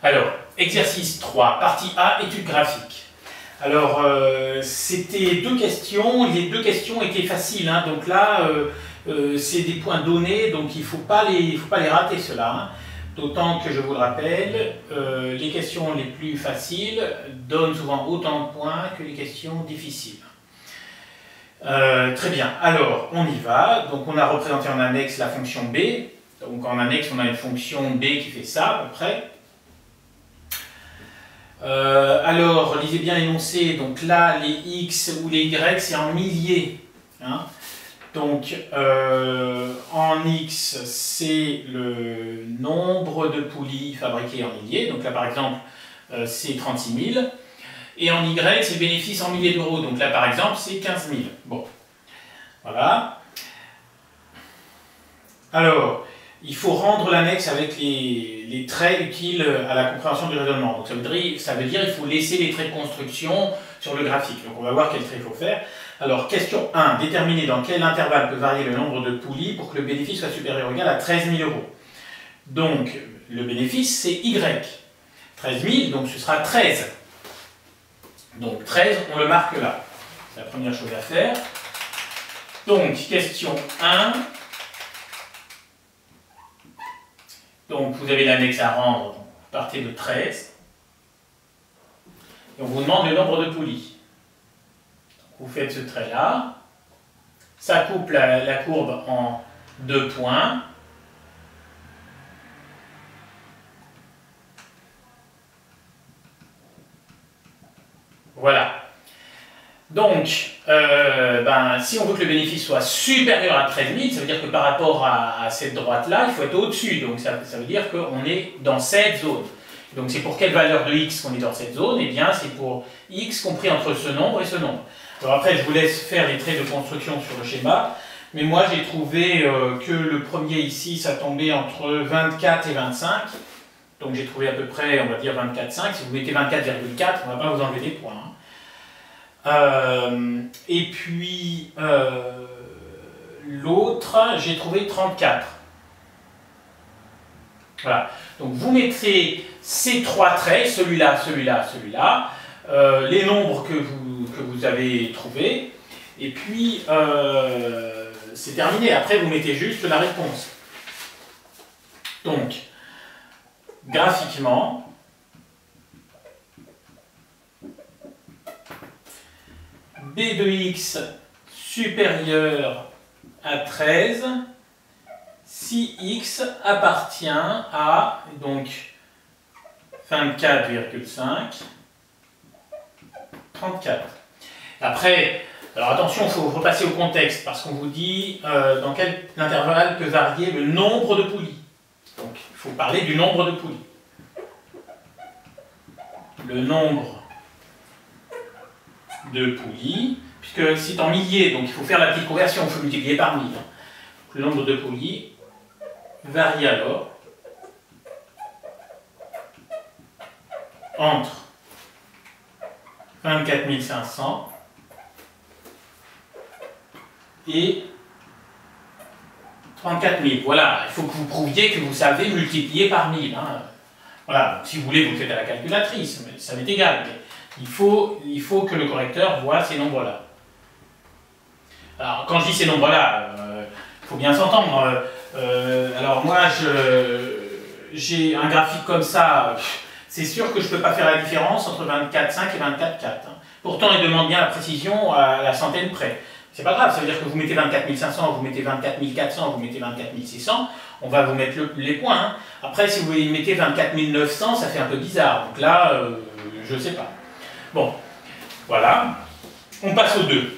Alors, exercice 3, partie A, étude graphique. Alors, c'était deux questions, les deux questions étaient faciles, hein, donc là, c'est des points donnés, donc il ne faut pas les rater ceux-là. Hein. D'autant que, je vous le rappelle, les questions les plus faciles donnent souvent autant de points que les questions difficiles. Très bien, alors on y va. Donc on a représenté en annexe la fonction b. Donc en annexe, on a une fonction b qui fait ça à peu près. Alors, lisez bien l'énoncé. Donc là, les x ou les y, c'est en milliers. Hein. Donc en x, c'est le nombre de poulies fabriquées en milliers. Donc là, par exemple, c'est 36 000. Et en y, c'est le bénéfice en milliers d'euros. Donc là, par exemple, c'est 15 000. Bon, voilà. Alors, il faut rendre l'annexe avec les traits utiles à la compréhension du raisonnement. Donc ça veut dire qu'il faut laisser les traits de construction sur le graphique. Donc on va voir quel trait il faut faire. Alors, question 1. Déterminer dans quel intervalle peut varier le nombre de poulies pour que le bénéfice soit supérieur ou égal à 13 000 euros. Donc, le bénéfice, c'est Y. 13 000, donc ce sera 13. Donc 13, on le marque là. C'est la première chose à faire. Donc, question 1. Donc, vous avez l'annexe à rendre. Donc, vous partez de 13. Et on vous demande le nombre de poulies. Donc, vous faites ce trait-là. Ça coupe la courbe en 2 points. Voilà. Donc, si on veut que le bénéfice soit supérieur à 13 000, ça veut dire que par rapport à cette droite-là, il faut être au-dessus. Donc, ça veut dire qu'on est dans cette zone. Donc, c'est pour quelle valeur de x qu'on est dans cette zone? Eh bien, c'est pour x compris entre ce nombre et ce nombre. Alors après, je vous laisse faire les traits de construction sur le schéma. Mais moi, j'ai trouvé que le premier ici, ça tombait entre 24 et 25. Donc, j'ai trouvé à peu près, on va dire 24,5. Si vous mettez 24,4, on ne va pas vous enlever des points. Hein. Et puis l'autre, j'ai trouvé 34. Voilà. Donc vous mettrez ces trois traits, celui-là, celui-là, celui-là, les nombres que vous avez trouvés, et puis c'est terminé. Après, vous mettez juste la réponse. Donc, graphiquement, b de x supérieur à 13 si x appartient à donc 24,5, 34. Après, alors attention, il faut repasser au contexte parce qu'on vous dit dans quel intervalle peut varier le nombre de poulies. Donc il faut parler du nombre de poulies. Le nombre de poulies, puisque c'est en milliers, donc il faut faire la petite conversion, il faut multiplier par 1000. Le nombre de poulies varie alors entre 24 500 et 34 000. Voilà, il faut que vous prouviez que vous savez multiplier par 1000. Hein. Voilà, si vous voulez, vous le faites à la calculatrice, mais ça m'est égal. Mais il faut que le correcteur voit ces nombres-là. Alors, quand je dis ces nombres-là, il faut bien s'entendre. Alors moi, j'ai un graphique comme ça, c'est sûr que je ne peux pas faire la différence entre 24,5 et 24,4. Hein. Pourtant, il demande bien la précision à la centaine près. C'est pas grave, ça veut dire que vous mettez 24 500, vous mettez 24 400, vous mettez 24 600, on va vous mettre les points. Hein. Après, si vous mettez 24 900, ça fait un peu bizarre. Donc là, je ne sais pas. Bon, voilà. On passe au 2.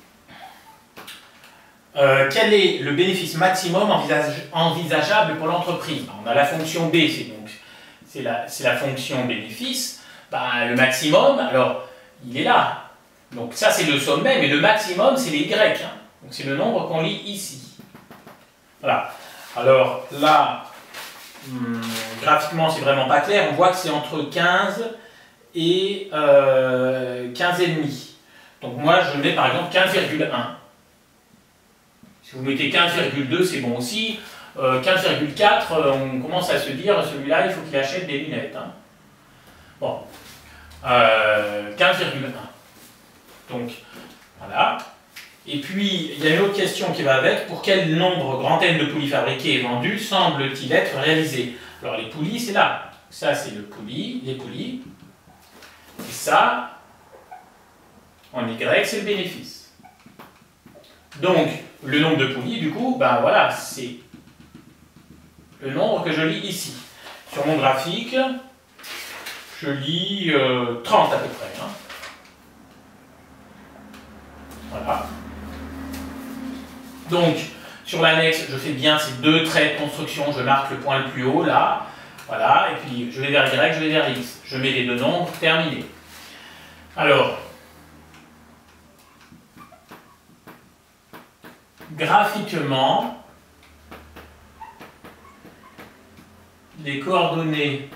Quel est le bénéfice maximum envisageable pour l'entreprise? On a la fonction B, c'est la fonction bénéfice. Le maximum, alors, il est là. Donc ça, c'est le sommet, mais le maximum, c'est les Y. Hein. Donc c'est le nombre qu'on lit ici. Voilà. Alors là, graphiquement, c'est vraiment pas clair. On voit que c'est entre 15 et 15,5. Donc moi, je mets par exemple 15,1. Si vous mettez 15,2, c'est bon aussi. 15,4, on commence à se dire, celui-là, il faut qu'il achète des lunettes. Hein. Bon, 15,1. Donc, voilà. Et puis, il y a une autre question qui va avec. Pour quel nombre grand N de poulies fabriquées et vendues semble-t-il être réalisé? Alors, les poulies, c'est là. Ça, c'est le poulie, les poulies. Et ça, en Y, c'est le bénéfice. Donc, le nombre de poulies, du coup, ben voilà, c'est le nombre que je lis ici. Sur mon graphique, je lis 30 à peu près. Hein. Voilà. Donc, sur l'annexe, je fais bien ces deux traits de construction, je marque le point le plus haut, là. Voilà, et puis je vais vers Y, je vais vers X. Je mets les deux nombres, terminé. Alors, graphiquement, les coordonnées,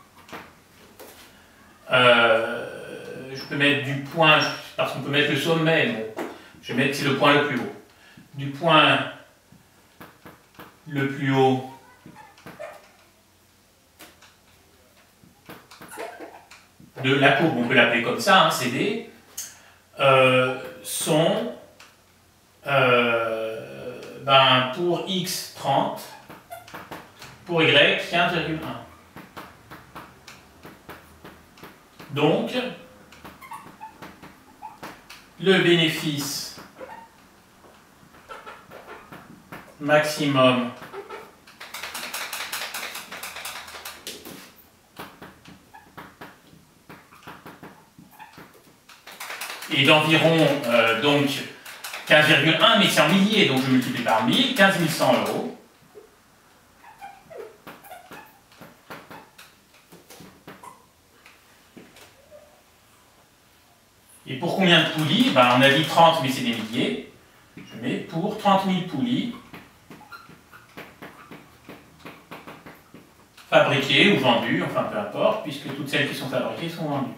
je peux mettre du point, parce qu'on peut mettre le sommet, bon, je vais mettre c'est le point le plus haut. Du point le plus haut de la courbe, on peut l'appeler comme ça, hein, CD, sont pour X 30, pour Y 15,1. Donc, le bénéfice maximum est d'environ donc 15,1, mais c'est en milliers, donc je multiplie par 1000, 15 100 €. Et pour combien de poulies? Ben, on a dit 30, mais c'est des milliers. Je mets pour 30 000 poulies fabriquées ou vendues, enfin peu importe, puisque toutes celles qui sont fabriquées sont vendues.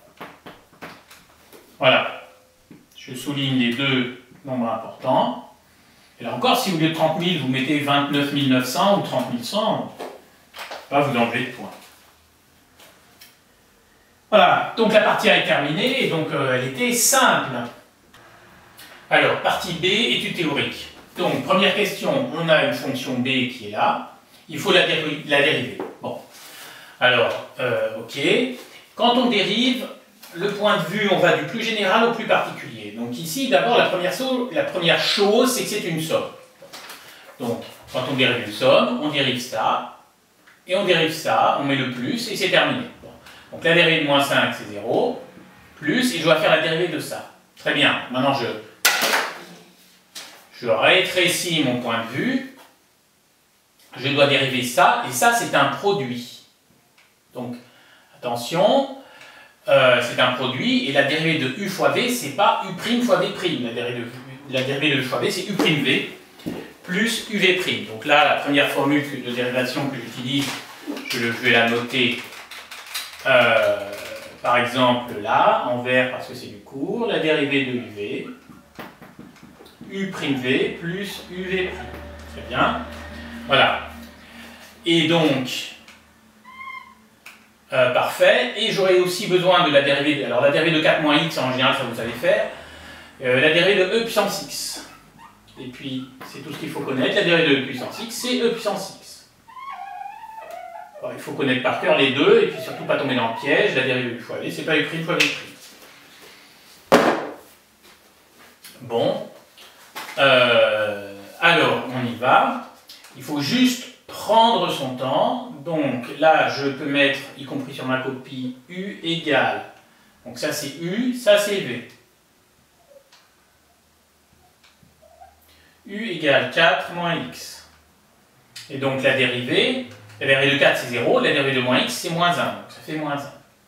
Voilà. Je souligne les deux nombres importants. Et là encore, si au lieu de 30 000, vous mettez 29 900 ou 30 100, va vous enlever de points. Voilà, donc la partie A est terminée, et donc elle était simple. Alors, partie B, étude théorique. Donc, première question, on a une fonction B qui est là, il faut la dériver. Bon, alors, ok. Quand on dérive, le point de vue, on va du plus général au plus particulier. Donc ici, d'abord, la première chose, c'est que c'est une somme. Donc, quand on dérive une somme, on dérive ça, et on dérive ça, on met le plus, et c'est terminé. Bon. Donc la dérivée de moins 5, c'est 0, plus, et je dois faire la dérivée de ça. Très bien, maintenant je rétrécis mon point de vue, je dois dériver ça, et ça, c'est un produit. Donc, attention, c'est un produit, et la dérivée de U fois V, c'est pas U' fois V'. La dérivée de U fois V, c'est U'V plus UV'. Donc là, la première formule de dérivation que j'utilise, je vais la noter, par exemple, là, en vert, parce que c'est du cours, la dérivée de UV, U'V plus UV'. Très bien. Voilà. Et donc, parfait. Et j'aurai aussi besoin de la dérivée de... Alors, la dérivée de 4 moins x, en général, ça vous savez faire. La dérivée de e puissance x. Et puis, c'est tout ce qu'il faut connaître. La dérivée de e puissance x, c'est e puissance x. Alors, il faut connaître par cœur les deux, et puis surtout pas tomber dans le piège. La dérivée de u fois v, c'est pas u' fois v'. Bon. Alors, on y va. Il faut juste prendre son temps. Donc là, je peux mettre, y compris sur ma copie, U égale. Donc ça c'est U, ça c'est V. U égale 4 moins X. Et donc la dérivée de 4 c'est 0, la dérivée de moins X c'est moins 1. Donc ça fait moins 1.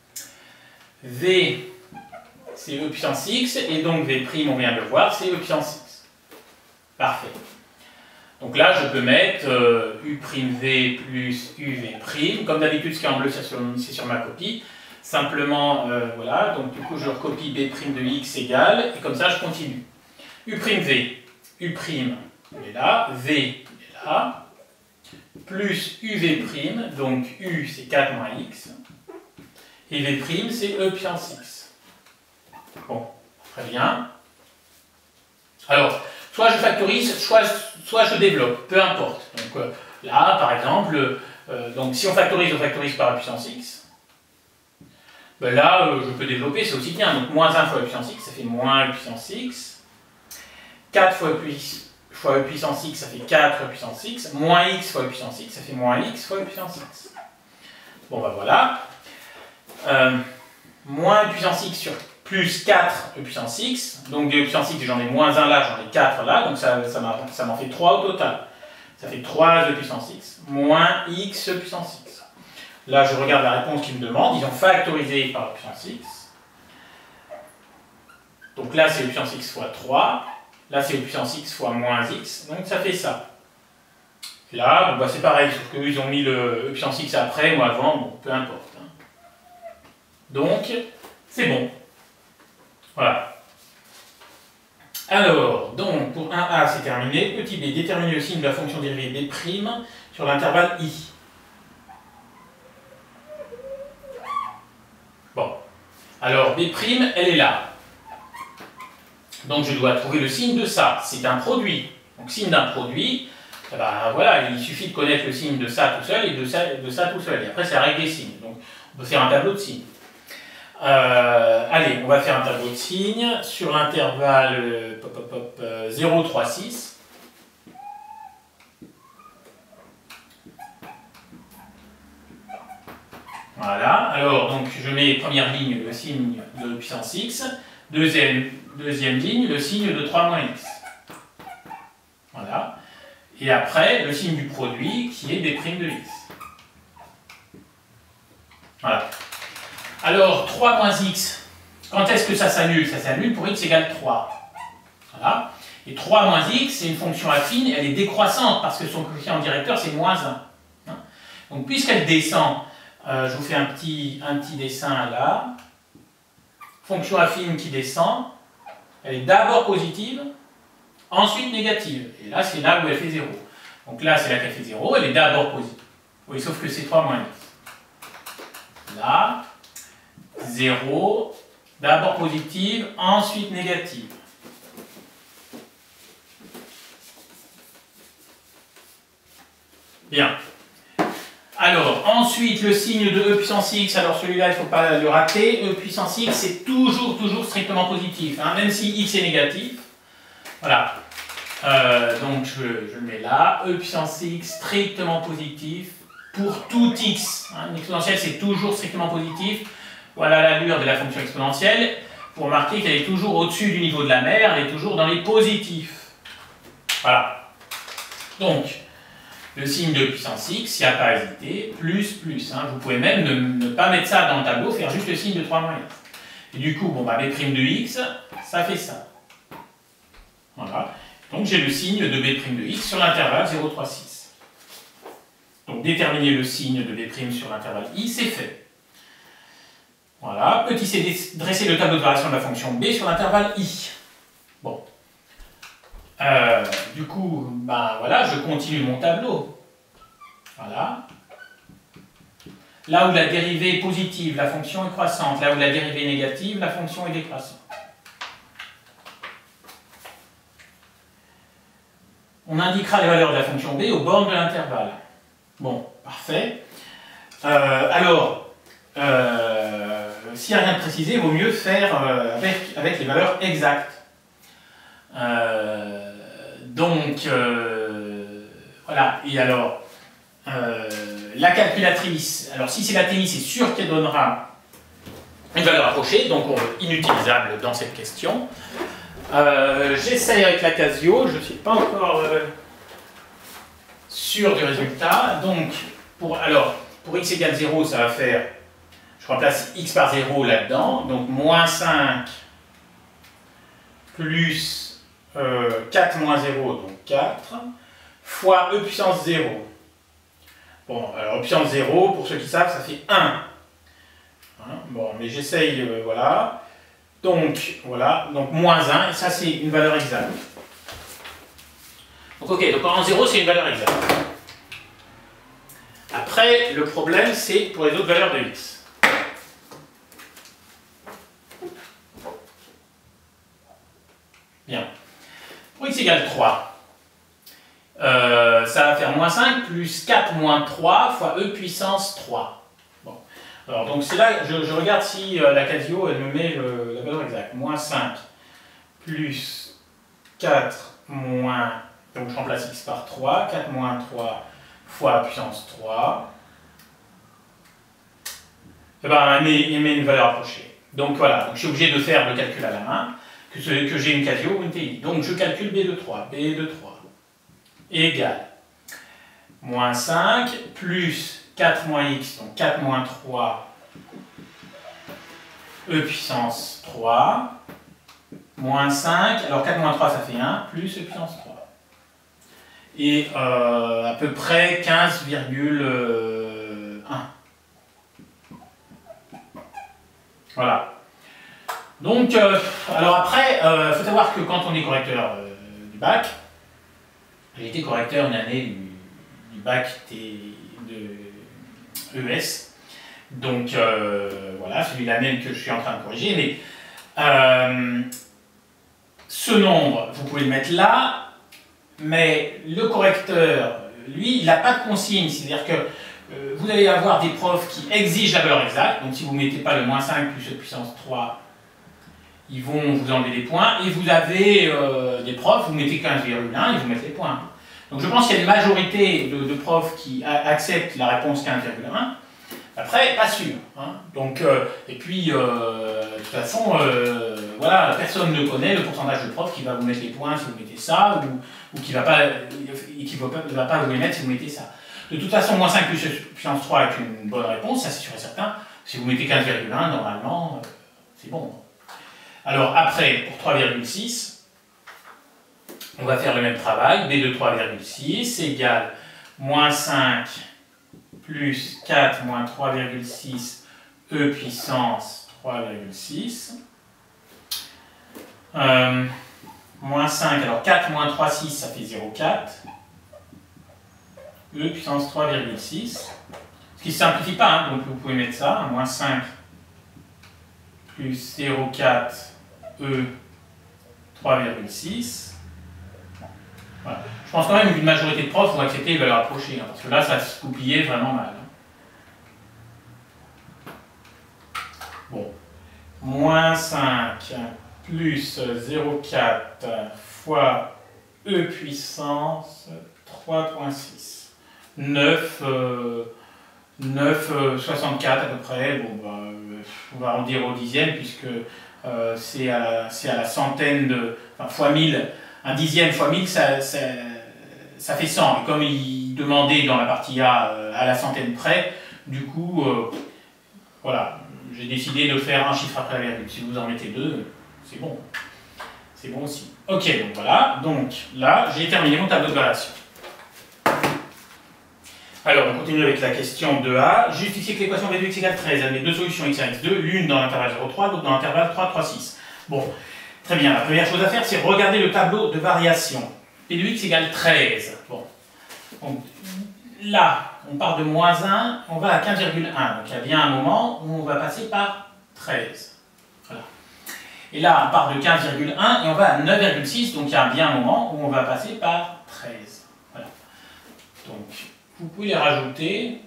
V c'est E puissance X, et donc V', on vient de le voir, c'est E puissance X. Parfait. Donc là, je peux mettre U'V plus UV'. Comme d'habitude, ce qui est en bleu, c'est sur ma copie. Simplement, voilà, donc du coup, je recopie B' de X égale, et comme ça, je continue. U'V, U', il est là, V, il est là, plus UV', donc U, c'est 4 moins X, Et V', c'est E puissance x. Bon, très bien. Alors, soit je factorise, soit je développe, peu importe. Donc là, par exemple, donc si on factorise par E puissance x, ben là, je peux développer, c'est aussi bien. Donc moins 1 fois E puissance x, ça fait moins E puissance x. 4 fois E puissance x, ça fait 4 E puissance x. Moins x fois E puissance x, ça fait moins x fois E puissance x. Bon, ben voilà. Moins E puissance x sur plus 4 E puissance x. Donc de E puissance x, j'en ai moins 1 là, j'en ai 4 là. Donc ça m'en fait 3 au total. Ça fait 3 E puissance x moins x E puissance x. Là, je regarde la réponse qu'ils me demandent. Ils ont factorisé par E puissance x. Donc là, c'est E puissance x fois 3. Là, c'est E puissance x fois moins x. Donc ça fait ça. Là, bon, bah, c'est pareil, sauf qu'eux, ils ont mis le E puissance x après, moi avant, bon, peu importe. Hein. Donc, c'est bon. Voilà. Alors, donc, pour 1a, c'est terminé. Petit b, déterminer le signe de la fonction dérivée b' sur l'intervalle i. Bon. Alors, b', elle est là. Donc, je dois trouver le signe de ça. C'est un produit. Donc, signe d'un produit, eh ben, voilà, il suffit de connaître le signe de ça tout seul et de ça tout seul. Et après, c'est la règle des signes. Donc, on peut faire un tableau de signes. Allez, on va faire un tableau de signes sur l'intervalle 0, 3, 6. Voilà, alors donc je mets première ligne le signe de puissance x, deuxième ligne le signe de 3 moins x. Voilà, et après le signe du produit qui est b' de x. Voilà. Alors, 3 moins x, quand est-ce que ça s'annule? Ça s'annule pour x égale 3. Voilà. Et 3 moins x, c'est une fonction affine, elle est décroissante parce que son coefficient directeur, c'est moins 1. Hein. Donc, puisqu'elle descend, je vous fais un petit dessin là. Fonction affine qui descend, elle est d'abord positive, ensuite négative. Et là, c'est là où elle fait 0. Donc là, c'est là qu'elle fait 0, elle est d'abord positive. Oui, sauf que c'est 3 moins x. Là, 0, d'abord positive, ensuite négative. Bien. Alors, ensuite, le signe de E puissance x, alors celui-là, il ne faut pas le rater. E puissance x, c'est toujours strictement positif, hein, même si x est négatif. Voilà. Donc, je le mets là. E puissance x, strictement positif pour tout x. Hein, une exponentielle, c'est toujours strictement positif. Voilà l'allure de la fonction exponentielle. Pour remarquer qu'elle est toujours au-dessus du niveau de la mer, elle est toujours dans les positifs. Voilà. Donc, le signe de puissance x, il n'y a pas à hésiter, plus. Hein. Vous pouvez même ne pas mettre ça dans le tableau, faire juste le signe de 3 moins x. Et du coup, bon, bah, b' de x, ça fait ça. Voilà. Donc, j'ai le signe de b' de x sur l'intervalle 0, 3, 6. Donc, déterminer le signe de b' sur l'intervalle i, c'est fait. Voilà, petit c, dresser le tableau de variation de la fonction b sur l'intervalle i. Bon. Du coup, ben voilà, je continue mon tableau. Voilà. Là où la dérivée est positive, la fonction est croissante. Là où la dérivée est négative, la fonction est décroissante. On indiquera les valeurs de la fonction b aux bornes de l'intervalle. Bon, parfait. Alors, s'il n'y a rien de précisé, il vaut mieux faire avec les valeurs exactes. Voilà, et alors, la calculatrice, alors si c'est la TI, c'est sûr qu'elle donnera une valeur approchée, donc inutilisable dans cette question. J'essaye avec la Casio, je ne suis pas encore sûr du résultat, donc pour x égale 0, ça va faire, je remplace x par 0 là-dedans, donc moins 5 plus 4 moins 0, donc 4, fois e puissance 0. Bon, alors e puissance 0, pour ceux qui savent, ça fait 1. Hein, bon, mais j'essaye, voilà. Donc, voilà, donc moins 1, et ça c'est une valeur exacte. Donc ok, donc en 0 c'est une valeur exacte. Après, le problème c'est pour les autres valeurs de x. Bien. Pour x égale 3, ça va faire moins 5 plus 4 moins 3 fois e puissance 3. Bon. Alors, donc c'est là, je regarde si la Casio, elle me met la valeur exacte. Moins 5 plus 4 moins, donc je remplace x par 3, 4 moins 3 fois puissance 3. Et ben, elle met une valeur approchée. Donc voilà, donc je suis obligé de faire le calcul à la main, que j'ai une Casio ou une TI. Donc je calcule B de 3. B de 3 égale moins 5 plus 4 moins x, donc 4 moins 3 e puissance 3, moins 5, alors 4 moins 3 ça fait 1, plus e puissance 3. Et à peu près 15,1. Voilà. Donc, alors après, il faut savoir que quand on est correcteur du bac, j'ai été correcteur une année du bac de ES, donc voilà, celui-là même que je suis en train de corriger, mais ce nombre, vous pouvez le mettre là, mais le correcteur, lui, il n'a pas de consigne, c'est-à-dire que vous allez avoir des profs qui exigent la valeur exacte, donc si vous ne mettez pas le moins 5 plus e puissance 3, ils vont vous enlever des points, et vous avez des profs, vous mettez 15,1 et vous mettez les points. Donc je pense qu'il y a une majorité de profs qui acceptent la réponse 15,1. Après, pas sûr. Hein. Donc, et puis, de toute façon, voilà, personne ne connaît le pourcentage de profs qui va vous mettre les points si vous mettez ça, ou qui ne va pas vous les mettre si vous mettez ça. De toute façon, moins 5 plus puissance 3 est une bonne réponse, ça c'est sûr et certain. Si vous mettez 15,1, normalement, c'est bon. Alors après, pour 3,6, on va faire le même travail. B de 3,6 égale moins 5 plus 4 moins 3,6 e puissance 3,6. Moins 5, alors 4 moins 3, 6, ça fait 0,4. E puissance 3,6. Ce qui ne simplifie pas, hein, donc vous pouvez mettre ça, moins 5 plus 0,4 E 3,6. Voilà. Je pense quand même qu'une majorité de profs vont accepter les valeurs approchées, hein, parce que là, ça va se goupiller vraiment mal. Hein. Bon. Moins 5 plus 0,4 fois E puissance 3,6. 9,64 à peu près. Bon, bah, on va en dire au dixième, puisque c'est à la centaine de... Enfin, fois 1000. Un dixième fois 1000, ça fait 100. Et comme il demandait dans la partie A à la centaine près, du coup, voilà, j'ai décidé de faire un chiffre après la virgule. Si vous en mettez deux, c'est bon. C'est bon aussi. Ok, donc voilà. Donc là, j'ai terminé mon tableau de variation. Alors, on continue avec la question 2A. Justifier que l'équation B de x égale 13 admet deux solutions x1, x2, l'une dans l'intervalle 0,3, l'autre dans l'intervalle 3, 3, 6. Bon. Très bien, la première chose à faire, c'est regarder le tableau de variation. P de x égale 13. Bon. Donc, là, on part de moins 1, on va à 15,1. Donc il y a bien un moment où on va passer par 13. Voilà. Et là, on part de 15,1 et on va à 9,6. Donc il y a bien un moment où on va passer par 13. Voilà. Donc, vous pouvez les rajouter.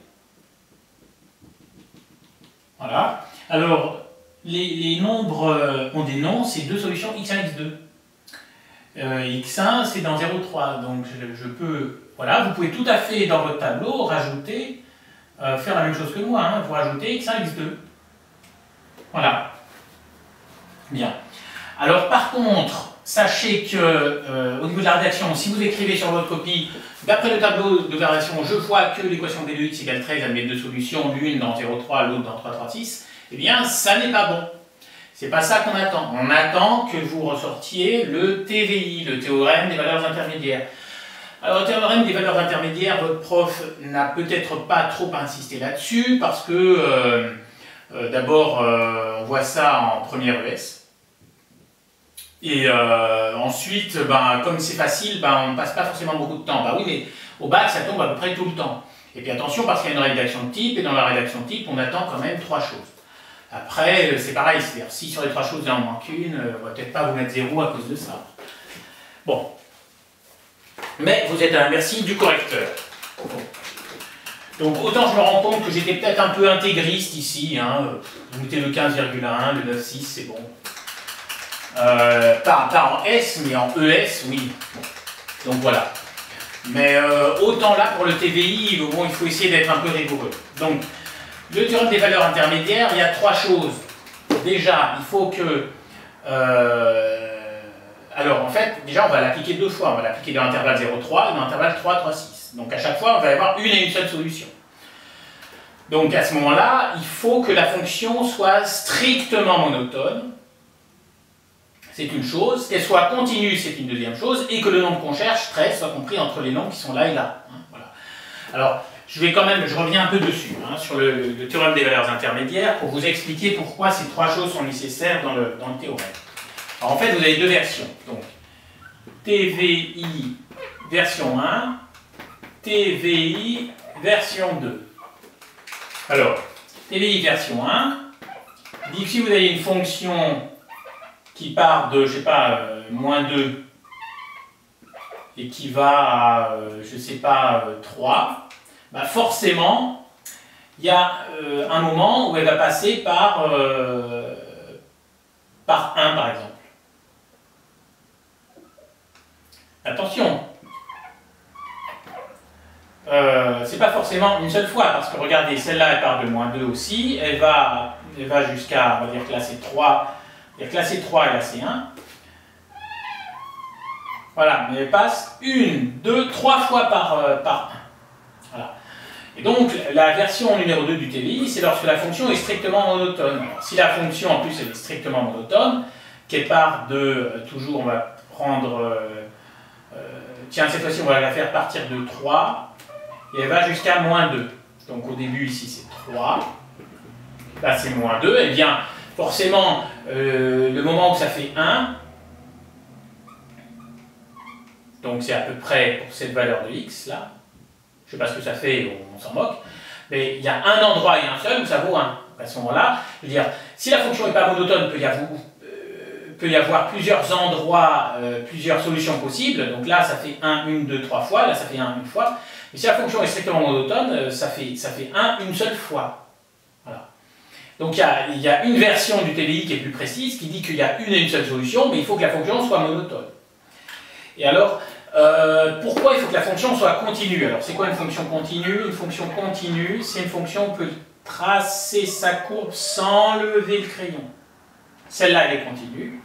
Voilà. Alors, les nombres ont des noms, c'est deux solutions x1, x2. X1, c'est dans 0,3, donc je peux... Voilà, vous pouvez tout à fait, dans votre tableau, rajouter, faire la même chose que moi, hein, vous rajoutez x1, x2. Voilà. Bien. Alors, par contre, sachez que, au niveau de la rédaction, si vous écrivez sur votre copie, d'après le tableau de variation, je vois que l'équation b de x égale 13 admet deux solutions, l'une dans 0,3, l'autre dans 3,36, eh bien, ça n'est pas bon. C'est pas ça qu'on attend. On attend que vous ressortiez le TVI, le théorème des valeurs intermédiaires. Alors, le théorème des valeurs intermédiaires, votre prof n'a peut-être pas trop insisté là-dessus, parce que, d'abord, on voit ça en première ES. Et ensuite, ben, comme c'est facile, ben, on ne passe pas forcément beaucoup de temps. Ben oui, mais au bac, ça tombe à peu près tout le temps. Et puis attention, parce qu'il y a une rédaction de type, et dans la rédaction de type, on attend quand même trois choses. Après, c'est pareil, c'est-à-dire si sur les trois choses, il en manque une, on ne va peut-être pas vous mettre 0 à cause de ça. Bon. Mais vous êtes à la merci du correcteur. Donc autant je me rends compte que j'étais peut-être un peu intégriste ici, hein. Vous mettez le 15,1, le 9,6, c'est bon. Pas en S, mais en ES, oui. Bon. Donc voilà. Mais autant là, pour le TVI, bon, il faut essayer d'être un peu rigoureux. Donc, le théorème des valeurs intermédiaires, il y a trois choses. Déjà, il faut que... alors, en fait, déjà, on va l'appliquer deux fois. On va l'appliquer dans l'intervalle 0,3 et dans l'intervalle 3,3,6. Donc, à chaque fois, on va y avoir une et une seule solution. Donc, à ce moment-là, il faut que la fonction soit strictement monotone. C'est une chose. Qu'elle soit continue, c'est une deuxième chose. Et que le nombre qu'on cherche, 13, soit compris entre les nombres qui sont là et là. Hein, voilà. Alors, je reviens un peu dessus, hein, sur le théorème des valeurs intermédiaires, pour vous expliquer pourquoi ces trois choses sont nécessaires dans le théorème. Alors, en fait, vous avez deux versions. Donc, TVI version 1, TVI version 2. Alors, TVI version 1 dit que si vous avez une fonction qui part de, je sais pas, moins 2 et qui va à, je sais pas, 3, bah forcément, il y a un moment où elle va passer par 1, par exemple. Attention, c'est pas forcément une seule fois, parce que regardez, celle-là, elle part de moins 2 aussi, elle va jusqu'à, on va dire que là c'est 3, c'est-à-dire que là c'est 3 et là c'est 1. Voilà, mais elle passe 1, 2, 3 fois par 1. Voilà. Et donc, la version numéro 2 du TVI, c'est lorsque la fonction est strictement monotone. Alors, si la fonction, en plus, elle est strictement monotone, qu'elle part de, toujours, on va prendre, tiens, cette fois-ci, on va la faire partir de 3, et elle va jusqu'à moins 2. Donc, au début, ici, c'est 3. Là, c'est moins 2. Eh bien, forcément, le moment où ça fait 1, donc c'est à peu près pour cette valeur de x, là. Je ne sais pas ce que ça fait, on s'en moque. Mais il y a un endroit et un seul où ça vaut 1. À ce moment-là, je veux dire, si la fonction n'est pas monotone, peut y avoir plusieurs endroits, plusieurs solutions possibles. Donc là, ça fait 1, 1, 2, 3 fois. Là, ça fait 1, une fois. Mais si la fonction est strictement monotone, ça fait 1, une seule fois. Voilà. Donc il y a une version du TVI qui est plus précise, qui dit qu'il y a une et une seule solution, mais il faut que la fonction soit monotone. Et alors, pourquoi il faut que la fonction soit continue? Alors, c'est quoi une fonction continue? Une fonction continue, c'est une fonction où on peut tracer sa courbe sans lever le crayon. Celle-là, elle est continue.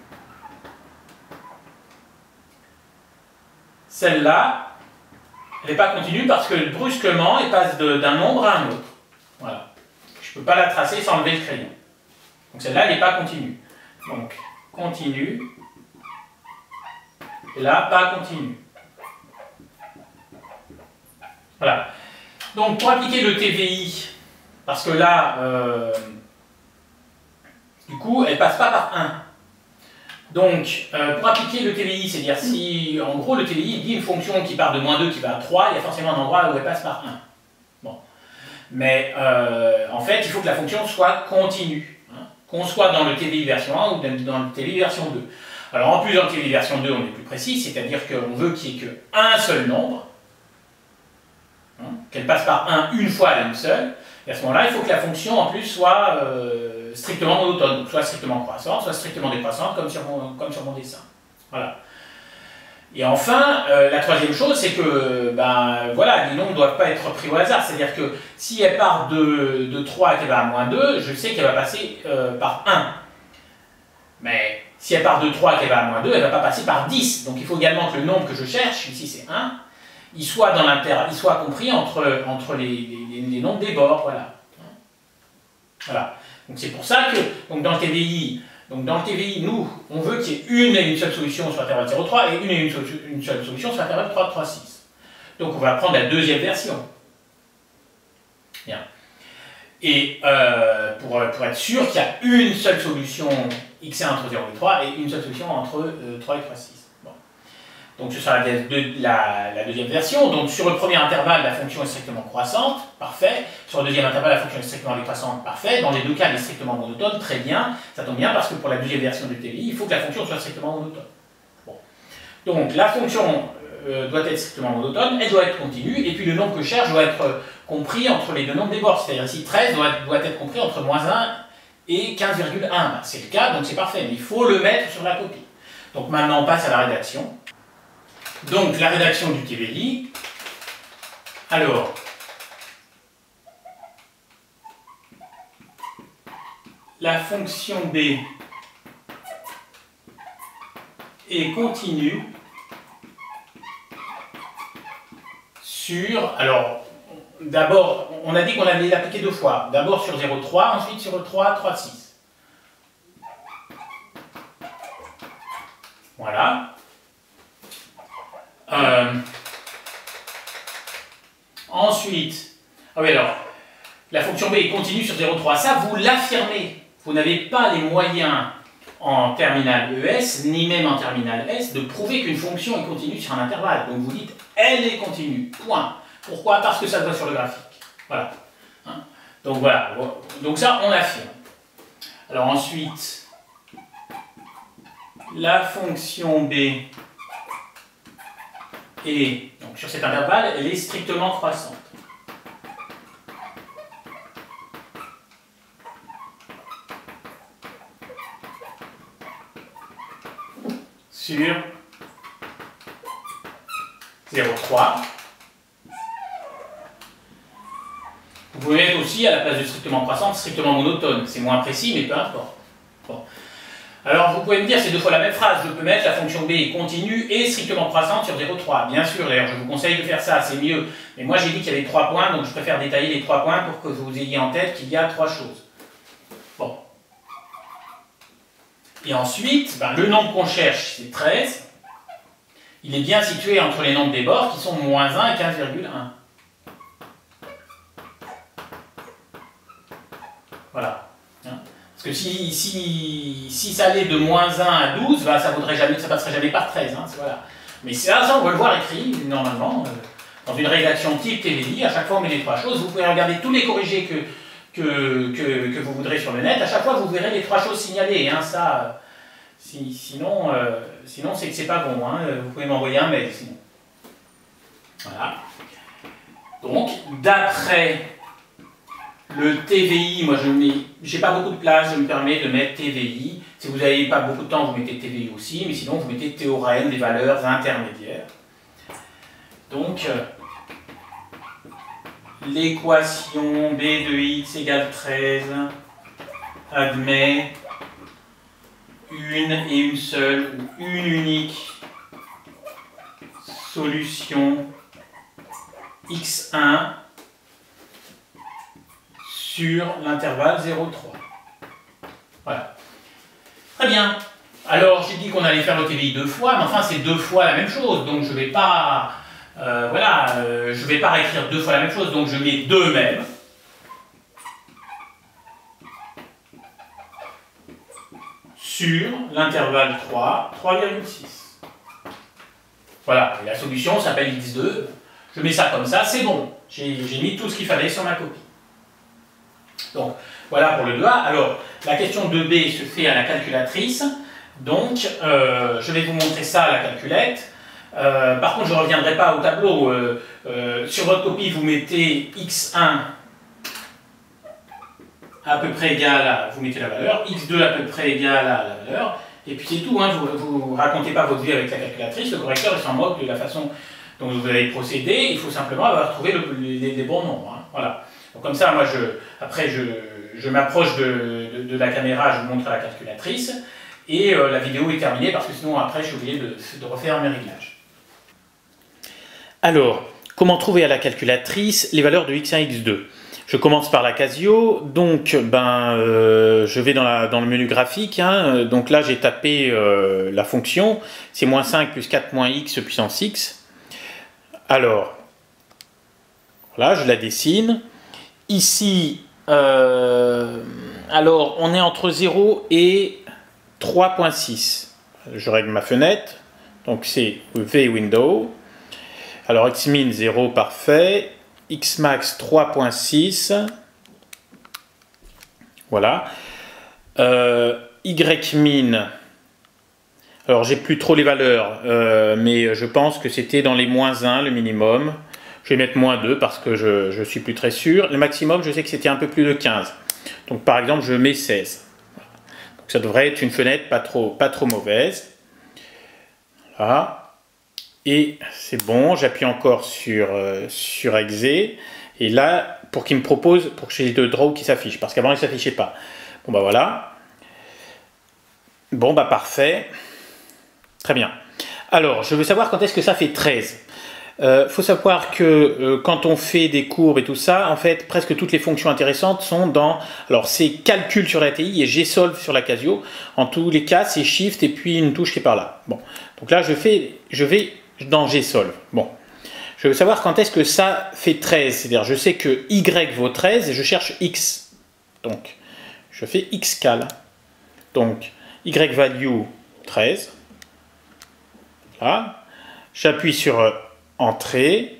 Celle-là, elle n'est pas continue parce que brusquement, elle passe d'un nombre à un autre. Voilà. Je ne peux pas la tracer sans lever le crayon. Donc celle-là, elle n'est pas continue. Donc, continue. Et là, pas continue. Voilà. Donc, pour appliquer le TVI, parce que là, du coup, elle ne passe pas par 1. Donc, pour appliquer le TVI, c'est-à-dire si, en gros, le TVI dit une fonction qui part de moins 2 qui va à 3, il y a forcément un endroit où elle passe par 1. Bon. Mais, en fait, il faut que la fonction soit continue. Hein, qu'on soit dans le TVI version 1 ou dans le TVI version 2. Alors, en plus, dans le TVI version 2, on est plus précis, c'est-à-dire qu'on veut qu'il n'y ait qu'un seul nombre, hein, qu'elle passe par 1 une fois à une seule, et à ce moment-là, il faut que la fonction, en plus, soit strictement monotone, donc soit strictement croissante, soit strictement décroissante, comme sur mon dessin. Voilà. Et enfin, la troisième chose, c'est que, ben, voilà, les nombres ne doivent pas être pris au hasard, c'est-à-dire que si elle part de 3 et qu'elle va à moins 2, je sais qu'elle va passer par 1. Mais si elle part de 3 et qu'elle va à moins 2, elle ne va pas passer par 10. Donc il faut également que le nombre que je cherche, ici c'est 1, il soit compris entre les nombres des bords. Voilà. Voilà. Donc c'est pour ça que dans le TVI, nous, on veut qu'il y ait une et une seule solution sur l'intervalle 0,3 et une et une seule solution sur l'intervalle 3,3,6. Donc on va prendre la deuxième version. Bien. Et pour être sûr qu'il y a une seule solution x1 entre 0 et 3 et une seule solution entre 3 et 3,6. Bon. Donc ce sera la deuxième version. Donc sur le premier intervalle, la fonction est strictement croissante, parfait. Sur le deuxième intervalle, la fonction est strictement décroissante, parfait. Dans les deux cas, elle est strictement monotone, très bien. Ça tombe bien parce que pour la deuxième version du TVI, il faut que la fonction soit strictement monotone. Bon. Donc la fonction doit être strictement monotone, elle doit être continue, et puis le nombre que je cherche doit être compris entre les deux nombres des bords. C'est-à-dire ici 13 doit être compris entre -1 et 15,1. C'est le cas, donc c'est parfait, mais il faut le mettre sur la copie. Donc maintenant on passe à la rédaction. Donc la rédaction du TVI. Alors, la fonction B est continue sur, alors, d'abord, on a dit qu'on allait l'appliquer deux fois. D'abord sur 0,3, ensuite sur 3,6. Voilà. Ensuite, ah oui, alors, la fonction B est continue sur 0,3. Ça, vous l'affirmez. Vous n'avez pas les moyens en terminale ES, ni même en terminale S, de prouver qu'une fonction est continue sur un intervalle. Donc vous dites, elle est continue, point. Pourquoi? Parce que ça se voit sur le graphique. Voilà. Hein? Donc voilà. Donc ça, on l'affirme. Alors ensuite, la fonction B est, donc sur cet intervalle, elle est strictement croissante. Sur 0,3. Vous pouvez mettre aussi à la place de strictement croissante, strictement monotone. C'est moins précis, mais peu importe. Bon. Alors vous pouvez me dire, c'est deux fois la même phrase. Je peux mettre la fonction B est continue et strictement croissante sur 0,3. Bien sûr, d'ailleurs, je vous conseille de faire ça, c'est mieux. Mais moi, j'ai dit qu'il y avait 3 points, donc je préfère détailler les 3 points pour que vous ayez en tête qu'il y a 3 choses. Bon. Et ensuite, ben, le nombre qu'on cherche, c'est 13. Il est bien situé entre les nombres des bords qui sont -1 et 15,1. Voilà. Parce que si ça allait de -1 à 12, ben, ça passerait jamais par 13. Hein, voilà. Mais ça, on va le voir écrit, normalement, dans une rédaction type TVI. À chaque fois, on met les 3 choses. Vous pouvez regarder tous les corrigés que vous voudrez sur le net. À chaque fois, vous verrez les 3 choses signalées. Hein, ça, sinon, c'est que c'est pas bon. Hein, vous pouvez m'envoyer un mail, sinon. Voilà. Donc, d'après le TVI, moi je n'ai pas beaucoup de place, je me permets de mettre TVI. Si vous n'avez pas beaucoup de temps, vous mettez TVI aussi, mais sinon vous mettez théorème des valeurs intermédiaires. Donc, l'équation B de x égale 13 admet une et une seule, ou une unique solution x1 sur l'intervalle 0,3. Voilà. Très bien. Alors, j'ai dit qu'on allait faire le TVI 2 fois, mais enfin, c'est 2 fois la même chose, donc je ne vais pas... je vais pas réécrire 2 fois la même chose, donc je mets 2 même. Sur l'intervalle 3, 3,6. Voilà, et la solution s'appelle x2. Je mets ça comme ça, c'est bon. J'ai mis tout ce qu'il fallait sur ma copie. Donc, voilà pour le 2A. Alors, la question 2B se fait à la calculatrice. Donc, je vais vous montrer ça à la calculette. Par contre, je ne reviendrai pas au tableau. Sur votre copie, vous mettez x1 à peu près égal à, vous mettez la valeur, x2 à peu près égal à la valeur, et puis c'est tout, hein, vous ne racontez pas votre vie avec la calculatrice, le correcteur il s'en moque de la façon dont vous avez procédé, il faut simplement avoir trouvé les bons nombres. Hein, voilà. Donc comme ça, moi, après je m'approche de la caméra, je vous montre la calculatrice, et la vidéo est terminée, parce que sinon après je suis obligé de refaire mes réglages. Alors, comment trouver à la calculatrice les valeurs de x1 et x2 ? Je commence par la Casio, donc je vais dans le menu graphique, hein, donc là j'ai tapé la fonction, c'est -5 plus 4 moins x puissance x. Alors, voilà, je la dessine. Ici, alors on est entre 0 et 3.6. Je règle ma fenêtre, donc c'est V window. Alors xmin 0 parfait. Xmax 3.6, voilà. Ymin, Alors, j'ai plus trop les valeurs, mais je pense que c'était dans les -1 le minimum. Je vais mettre -2 parce que je suis plus très sûr. Le maximum, je sais que c'était un peu plus de 15. Donc, par exemple, je mets 16. Donc, ça devrait être une fenêtre pas trop mauvaise. Voilà. Et c'est bon, j'appuie encore sur Exe. Et là, pour qu'il me propose, pour que j'ai le draw qui s'affiche, parce qu'avant il ne s'affichait pas. Bon bah voilà. Bon bah parfait. Très bien. Alors, je veux savoir quand est-ce que ça fait 13. Faut savoir que quand on fait des courbes et tout ça, en fait, presque toutes les fonctions intéressantes sont dans... Alors, c'est calcul sur la TI et gsolve sur la Casio. En tous les cas, c'est shift et puis une touche qui est par là. Bon, donc là, je vais dans gsolve. Bon, je veux savoir quand est-ce que ça fait 13. C'est-à-dire, je sais que y vaut 13 et je cherche x. Donc, je fais xcal. Donc, y value 13. Là, j'appuie sur entrée.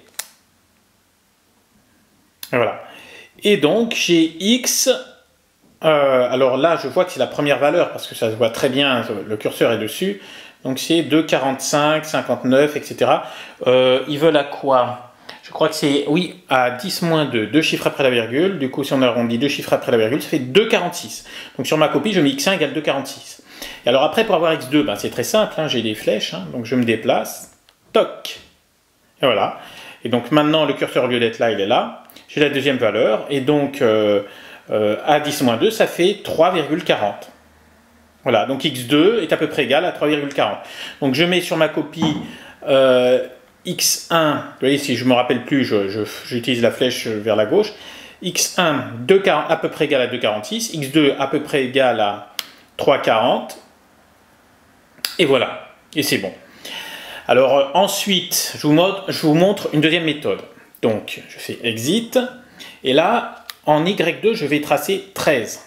Et voilà. Et donc, j'ai x. Alors là, je vois que c'est la première valeur parce que ça se voit très bien, le curseur est dessus. Donc, c'est 2,45, 59, etc. Ils veulent à quoi? Je crois que c'est, oui, à 10-2, 2 chiffres après la virgule. Du coup, si on arrondit 2 chiffres après la virgule, ça fait 2,46. Donc, sur ma copie, je mets x1 égale 2,46. Et alors après, pour avoir x2, ben, c'est très simple, hein, j'ai des flèches, hein, donc je me déplace, toc, et voilà. Et donc maintenant, le curseur, au lieu d'être là, il est là. J'ai la deuxième valeur, et donc à 10-2, ça fait 3,40. Voilà, donc x2 est à peu près égal à 3,40. Donc je mets sur ma copie x1, vous voyez, si je ne me rappelle plus, j'utilise la flèche vers la gauche, x1 à peu près égal à 2,46, x2 à peu près égal à 3,40, et voilà, et c'est bon. Alors ensuite, je vous montre une deuxième méthode. Donc, je fais exit, et là, en Y2, je vais tracer 13.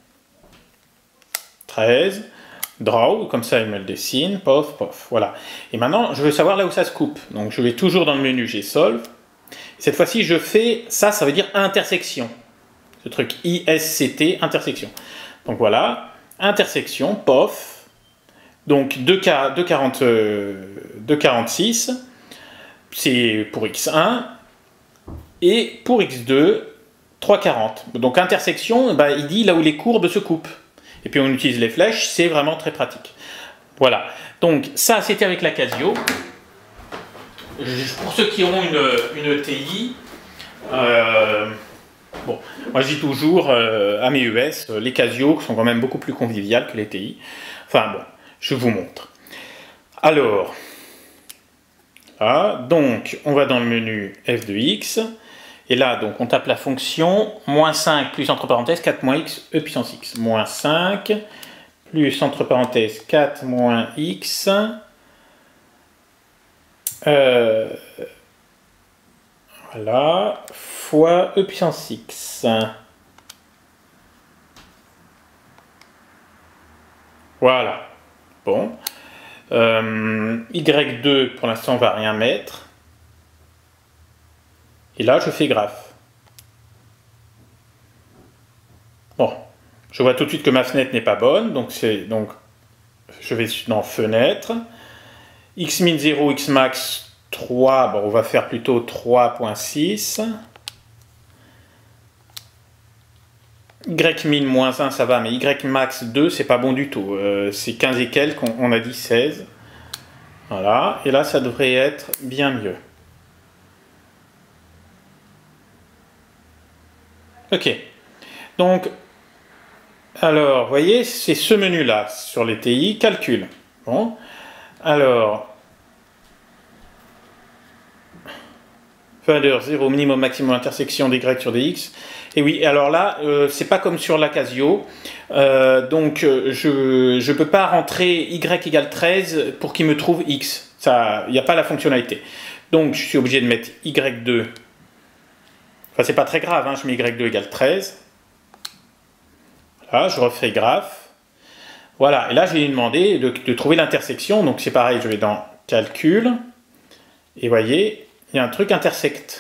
13, draw, comme ça il me le dessine, pof, pof, voilà. Et maintenant, je veux savoir là où ça se coupe. Donc, je vais toujours dans le menu gsolve. Cette fois-ci, je fais, ça veut dire intersection. Ce truc ISCT, intersection. Donc voilà, intersection, pof. Donc 2,46, c'est pour x1, et pour x2, 3,40. Donc intersection, bah, il dit là où les courbes se coupent. Et puis on utilise les flèches, c'est vraiment très pratique. Voilà, donc ça c'était avec la Casio. Pour ceux qui ont une TI, bon, moi je dis toujours à mes US, les Casio sont quand même beaucoup plus conviviales que les TI. Enfin bon. Je vous montre. Alors, là, donc, on va dans le menu f de x, et là, donc, on tape la fonction -5 plus entre parenthèses 4 moins x e puissance x. -5 plus entre parenthèses 4 moins x voilà, fois e puissance x. Voilà. Bon, Y2 pour l'instant on va rien mettre, et là je fais graphe. Bon, je vois tout de suite que ma fenêtre n'est pas bonne, donc je vais dans fenêtre, x min 0, x max 3, bon on va faire plutôt 3.6, y min -1 ça va, mais y max 2 c'est pas bon du tout, c'est 15 et quelques, on a dit 16, voilà, et là ça devrait être bien mieux. Ok, donc, alors, vous voyez, c'est ce menu là, sur les TI, calcul, bon, alors, valeur 0, minimum, maximum, intersection des Y sur des X. Et oui, alors là, c'est pas comme sur la Casio. Donc, je ne peux pas rentrer Y égale 13 pour qu'il me trouve X. Il n'y a pas la fonctionnalité. Donc, je suis obligé de mettre Y2. Enfin, c'est pas très grave, hein, je mets Y2 égale 13. Voilà, je refais graphe. Voilà, et là, je vais lui demander de trouver l'intersection. Donc, c'est pareil, je vais dans calcul. Et voyez, il y a un truc intersecte.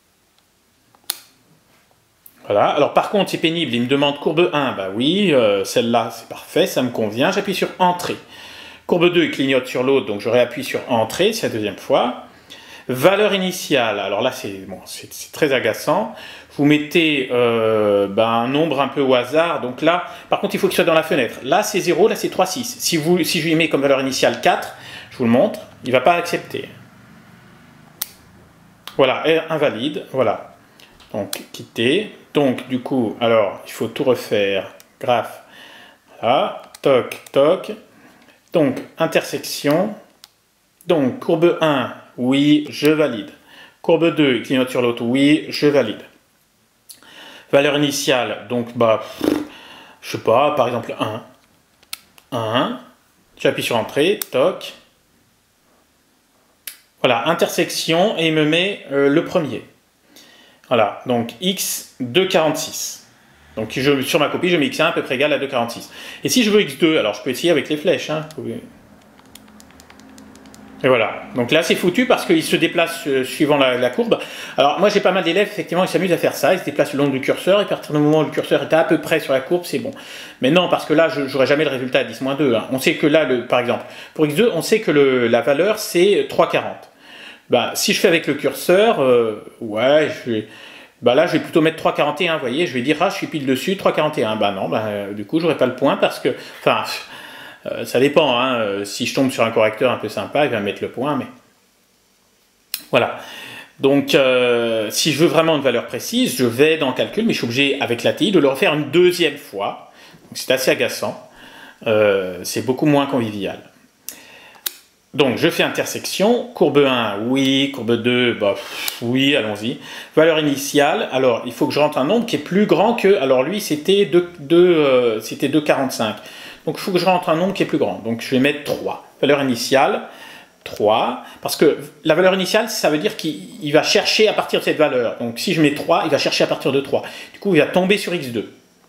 Voilà, alors par contre c'est pénible, il me demande courbe 1, bah oui, celle-là c'est parfait, ça me convient, j'appuie sur entrée. Courbe 2, il clignote sur l'autre, donc je réappuie sur Entrée, c'est la deuxième fois. Valeur initiale, alors là c'est bon, très agaçant. Vous mettez un nombre un peu au hasard, donc là, par contre il faut qu'il soit dans la fenêtre. Là c'est 0, là c'est 3, 6. Si je lui mets comme valeur initiale 4, je vous le montre, il ne va pas accepter. Voilà, invalide, voilà. Donc quitter, donc du coup, alors il faut tout refaire, graphe, voilà, toc, toc. Donc intersection, donc courbe 1, oui, je valide. Courbe 2, il clignote sur l'autre, oui, je valide. Valeur initiale, donc, je sais pas, par exemple 1. 1. J'appuie sur Entrée, toc. Voilà, intersection, et il me met le premier. Voilà, donc x 2,46. Donc sur ma copie, je mets x1 à peu près égal à 2,46. Et si je veux x2, alors je peux essayer avec les flèches, hein. Et voilà, donc là c'est foutu parce qu'il se déplace suivant la courbe. Alors moi j'ai pas mal d'élèves, effectivement, ils s'amusent à faire ça, ils se déplacent le long du curseur, et à partir du moment où le curseur est à peu près sur la courbe, c'est bon. Mais non, parce que là je n'aurai jamais le résultat à 10-2. Hein. On sait que là, par exemple, pour x2, on sait que la valeur c'est 3,40. Si je fais avec le curseur, ouais, là je vais plutôt mettre 3,41, vous voyez, je vais dire, ah je suis pile dessus, 3,41. Non, du coup j'aurai pas le point parce que, enfin... ça dépend, hein. Si je tombe sur un correcteur un peu sympa, il va mettre le point, mais voilà. Donc, si je veux vraiment une valeur précise, je vais dans Calcul, mais je suis obligé, avec l'ATI, de le refaire une deuxième fois. C'est assez agaçant. C'est beaucoup moins convivial. Donc, je fais intersection. Courbe 1, oui. Courbe 2, oui, allons-y. Valeur initiale, alors, il faut que je rentre un nombre qui est plus grand que... Alors, lui, c'était 2,45. Donc, il faut que je rentre un nombre qui est plus grand. Donc, je vais mettre 3. Valeur initiale, 3. Parce que la valeur initiale, ça veut dire qu'il va chercher à partir de cette valeur. Donc, si je mets 3, il va chercher à partir de 3. Du coup, il va tomber sur x2.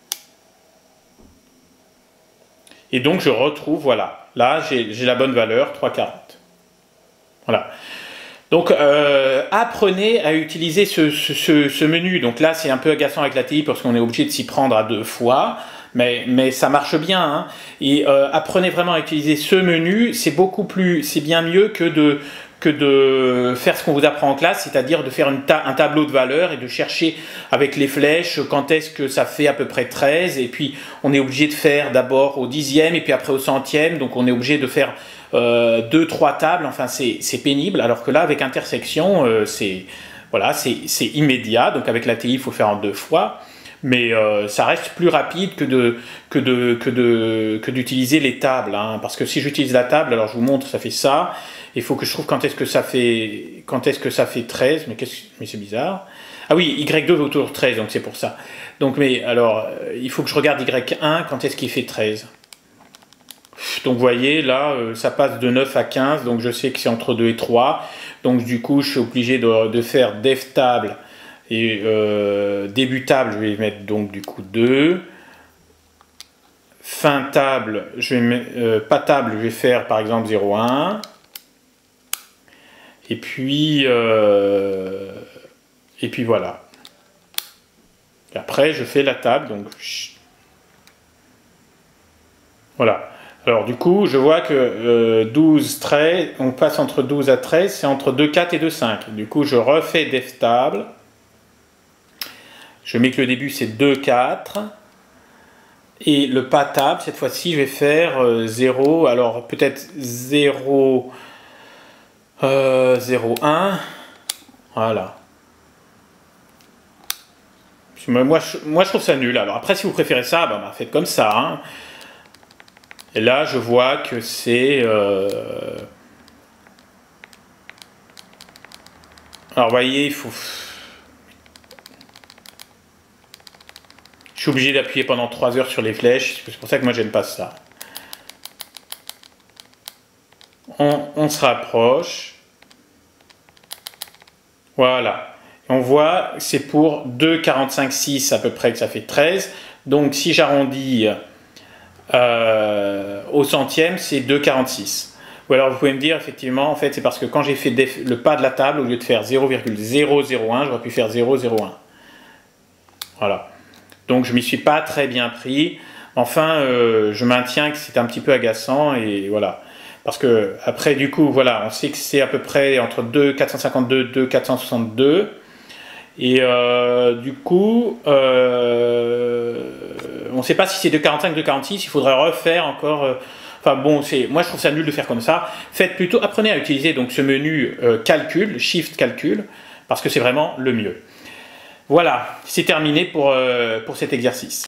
Et donc, je retrouve, voilà. Là, j'ai la bonne valeur, 3,40. Voilà. Donc, apprenez à utiliser ce menu. Donc là, c'est un peu agaçant avec l'ATI parce qu'on est obligé de s'y prendre à 2 fois. Mais ça marche bien, hein. Et apprenez vraiment à utiliser ce menu, c'est bien mieux que de faire ce qu'on vous apprend en classe, c'est-à-dire de faire un tableau de valeurs et de chercher avec les flèches quand est-ce que ça fait à peu près 13, et puis on est obligé de faire d'abord au dixième et puis après au centième, donc on est obligé de faire 2-3 tables, enfin c'est pénible, alors que là avec intersection, c'est immédiat, donc avec l'ATI il faut faire en 2 fois. Mais ça reste plus rapide que d'utiliser les tables, hein, parce que si j'utilise la table, alors je vous montre, ça fait ça. Il faut que je trouve quand est-ce que ça fait 13, mais c'est bizarre. Ah oui, Y2 vaut toujours 13, donc c'est pour ça. Donc, mais alors, il faut que je regarde Y1, quand est-ce qu'il fait 13. Donc vous voyez, là, ça passe de 9 à 15, donc je sais que c'est entre 2 et 3. Donc du coup, je suis obligé de faire def table. Et début table, je vais mettre donc du coup 2. Fin table, pas table, je vais faire par exemple 0,1. Et puis voilà. Et après, je fais la table, donc voilà. Alors du coup, je vois que 12, 13, on passe entre 12 à 13, c'est entre 2, 4 et 2, 5. Du coup, je refais def table. Je mets que le début c'est 2, 4. Et le pas table, cette fois-ci, je vais faire 0. Alors peut-être 0, 0, 1. Voilà. Moi, je trouve ça nul. Alors après, si vous préférez ça, faites comme ça. Hein. Et là, je vois que c'est... Alors, vous voyez, il faut... Je suis obligé d'appuyer pendant 3 heures sur les flèches. C'est pour ça que moi, j'aime pas ça. On se rapproche. Voilà. On voit, c'est pour 2,45,6 à peu près que ça fait 13. Donc, si j'arrondis au centième, c'est 2,46. Ou alors, vous pouvez me dire, effectivement, en fait, c'est parce que quand j'ai fait le pas de la table, au lieu de faire 0,001, j'aurais pu faire 0,01. Voilà. Donc, je ne m'y suis pas très bien pris. Enfin, je maintiens que c'est un petit peu agaçant et voilà. Parce que après, du coup, voilà, on sait que c'est à peu près entre 2,452, 2,462. Et du coup, on ne sait pas si c'est 2,45, 2,46. Il faudrait refaire encore. Enfin bon, moi je trouve ça nul de faire comme ça. Faites plutôt, apprenez à utiliser donc ce menu calcul, shift calcul, parce que c'est vraiment le mieux. Voilà, c'est terminé pour cet exercice.